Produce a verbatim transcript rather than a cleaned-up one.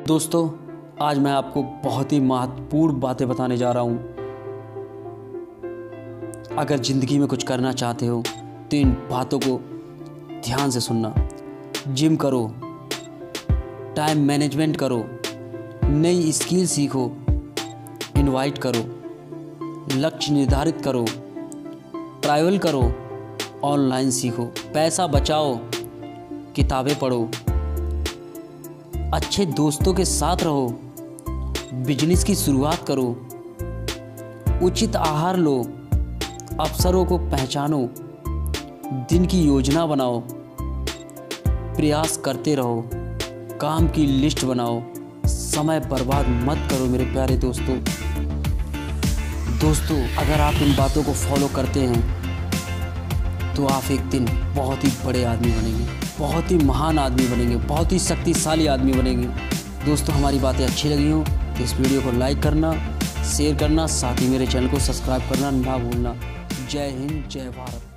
दोस्तों, आज मैं आपको बहुत ही महत्वपूर्ण बातें बताने जा रहा हूँ। अगर ज़िंदगी में कुछ करना चाहते हो तो इन बातों को ध्यान से सुनना। जिम करो, टाइम मैनेजमेंट करो, नई स्किल सीखो, इनवाइट करो, लक्ष्य निर्धारित करो, ट्रैवल करो, ऑनलाइन सीखो, पैसा बचाओ, किताबें पढ़ो, अच्छे दोस्तों के साथ रहो, बिजनेस की शुरुआत करो, उचित आहार लो, अवसरों को पहचानो, दिन की योजना बनाओ, प्रयास करते रहो, काम की लिस्ट बनाओ, समय बर्बाद मत करो मेरे प्यारे दोस्तों। दोस्तों, अगर आप इन बातों को फॉलो करते हैं तो आप एक दिन बहुत ही बड़े आदमी बनेंगे, बहुत ही महान आदमी बनेंगे, बहुत ही शक्तिशाली आदमी बनेंगे। दोस्तों, हमारी बातें अच्छी लगी हो तो इस वीडियो को लाइक करना, शेयर करना, साथ ही मेरे चैनल को सब्सक्राइब करना ना भूलना। जय हिंद, जय भारत।